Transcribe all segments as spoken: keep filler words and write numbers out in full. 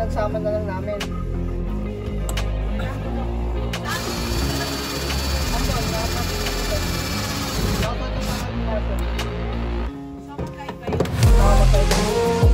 pinagsama na lang namin. Ano, dapat dapat ito pa rin natin. Mamatay ba yun? Mamatay ba yun?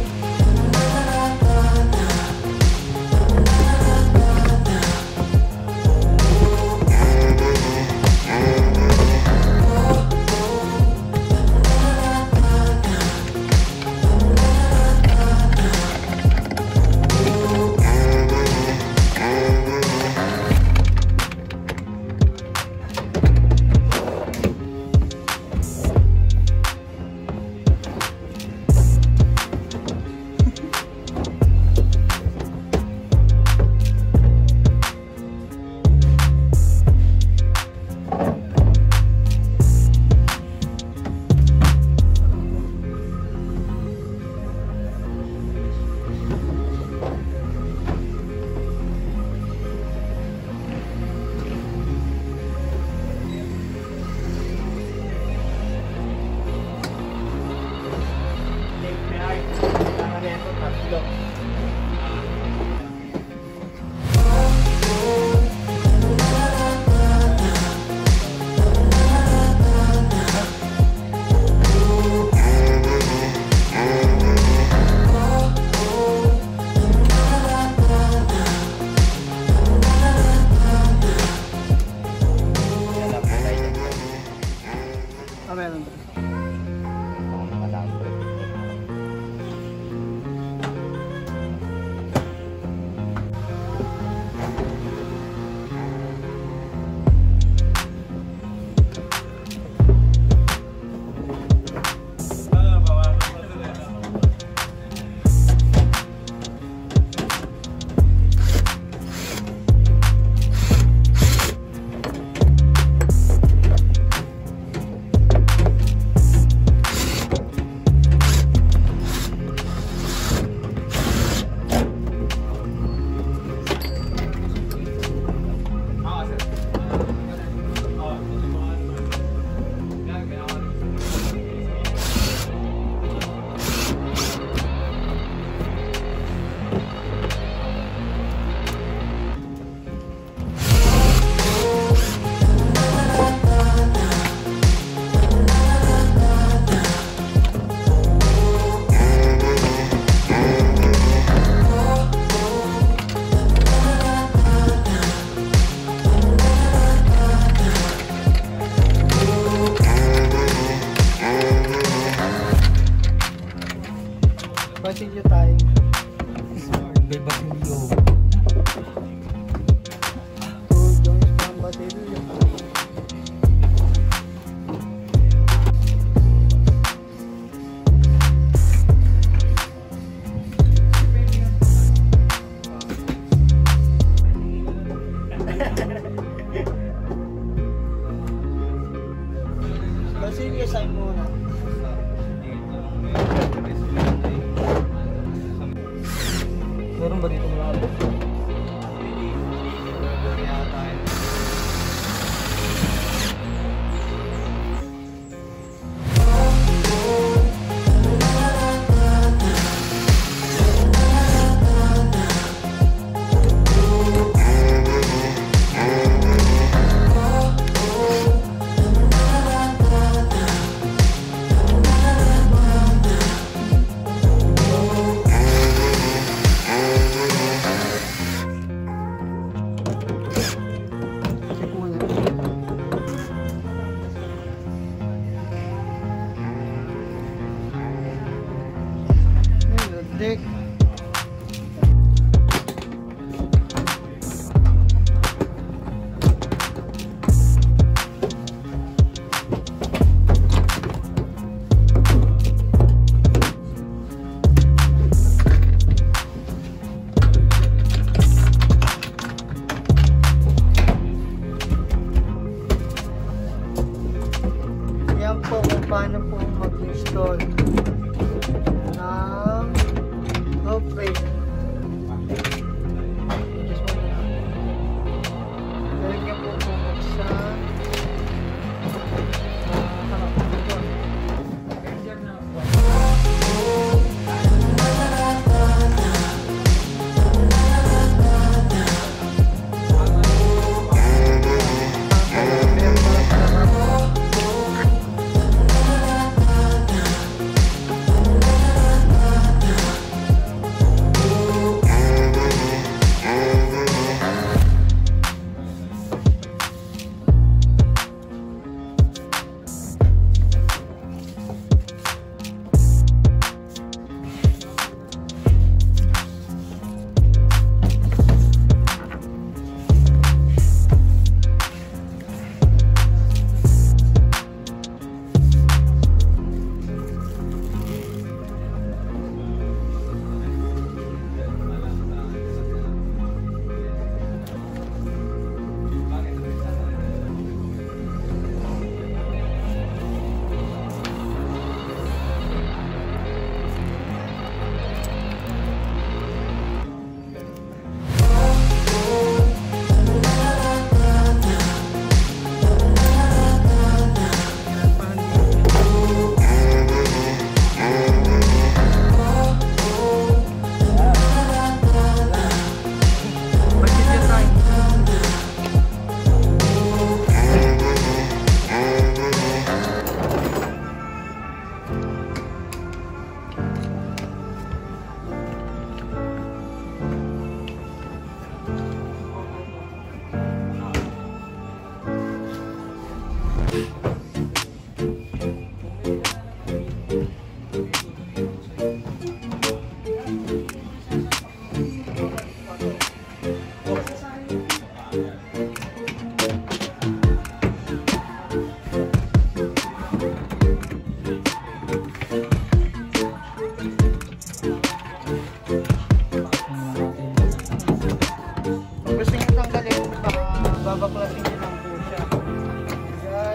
babaklasin nyo lang po siya. Yan.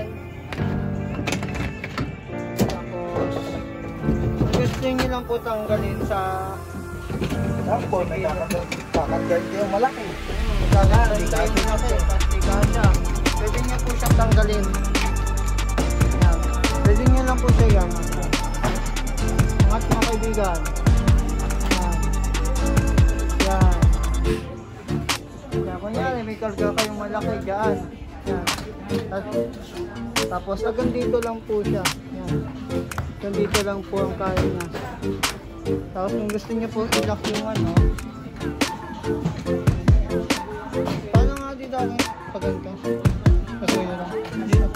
Tapos, kung gusto nyo lang po tanggalin sa... Yan po, may kakatgan yung malaki. Gagawin tayo nyo kasi, pastigasa. Pwede nyo po siyang tanggalin. Yan. Pwede nyo lang po siya yan. Angat mga kaibigan. Yan. Yan. Kaya kunyari, may karga kayong malaki dyan. Yan. Tapos hanggang dito lang po siya. Yan. Hanggang dito lang po ang kaya niya. Tapos kung gusto niyo po i-lock yung ano. Paano nga dito ako? Paganda. Kasi yun lang. Yan.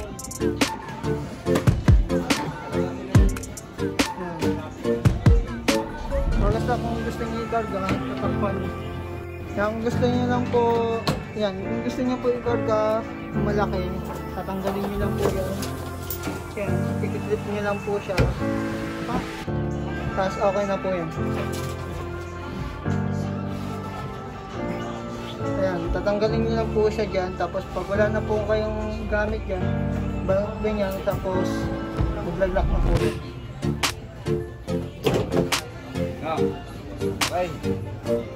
Basta kung gusto niyo i-karga, tatakpan. Kaya kung gusto niyo lang po, yan, kung gusto niyo po i-karga malaki, tatanggalin niyo lang po yan. Yan, i-clip niyo lang po siya. Ha? Tapos okay na po yan. Ayan, tatanggalin niyo lang po siya dyan. Tapos pag wala na po kayong gamit dyan, balot ganyan, tapos maglalak na po yan. Ay.